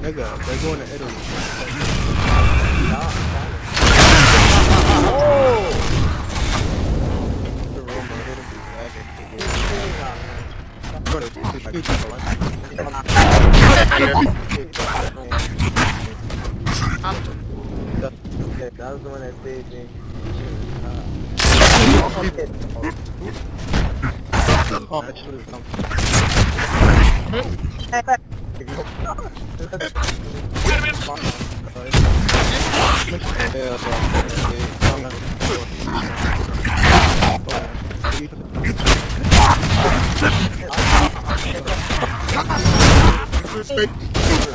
Nigga, they're going to Italy. That was the one that saved me. Oh, that should have come. Respect.